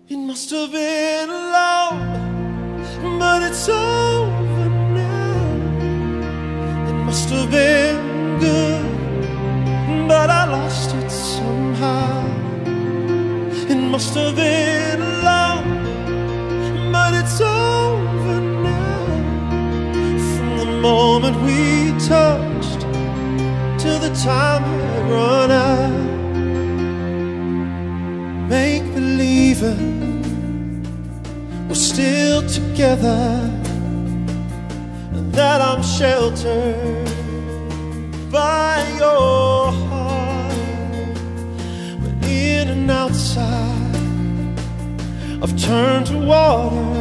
It must have been love, but it's over now. It must have been good, but I lost it somehow. It must have been love, but it's over now. From the moment we touched till the time had run out. Make believing we're still together, and that I'm sheltered by your heart. But in and outside, I've turned to water,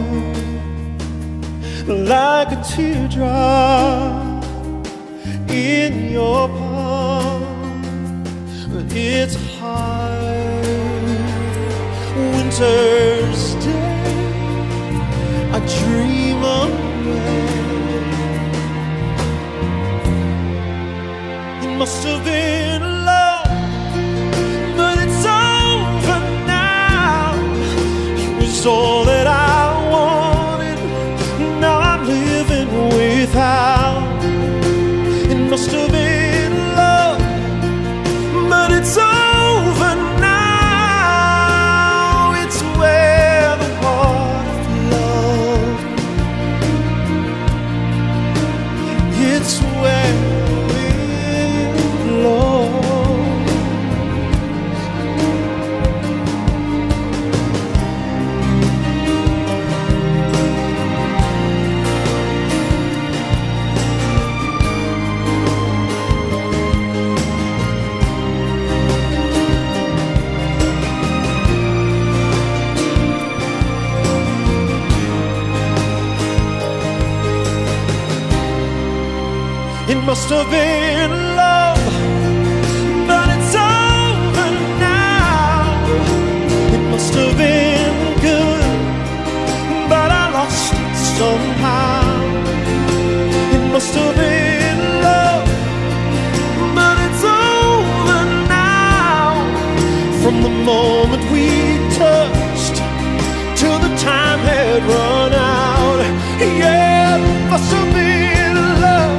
like a teardrop in your palm. But it's hard. Winter's day, I dream away. It must have been love, but it's over now. It was all that I wanted, now I'm living without. It must have been love, but it's over now. It's where it flows. It must have been love, but it's over now. It must have been good, but I lost it somehow. It must have been love, but it's over now. From the moment we touched till the time had run out. Yeah, it must have been love,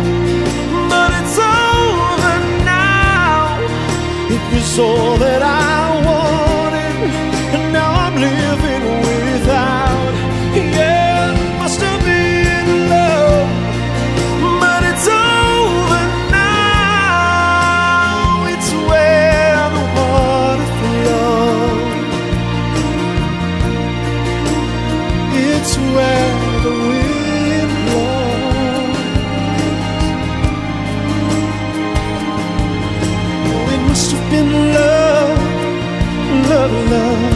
it's all that I wanted, and now I'm living without. Yeah, it must have been love, but it's over now. It's where the water flows. It's where the wind blows. It must have been love, love, love.